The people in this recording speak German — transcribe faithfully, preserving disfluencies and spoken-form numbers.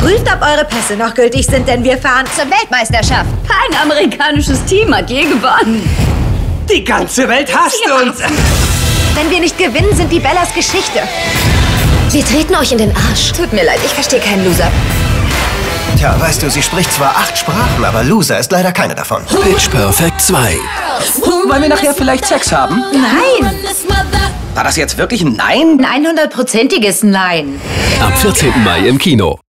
Prüft, ob eure Pässe noch gültig sind, denn wir fahren zur Weltmeisterschaft. Kein amerikanisches Team hat je gewonnen. Die ganze Welt hasst Ja. uns. Wenn wir nicht gewinnen, sind die Bellas Geschichte. Wir treten euch in den Arsch. Tut mir leid, ich verstehe keinen Loser. Tja, weißt du, sie spricht zwar acht Sprachen, aber Loser ist leider keine davon. Pitch Perfect zwei. Wollen wir nachher vielleicht Sex haben? Nein. War das jetzt wirklich ein Nein? Ein hundertprozentiges Nein. Ab vierzehnten Mai im Kino.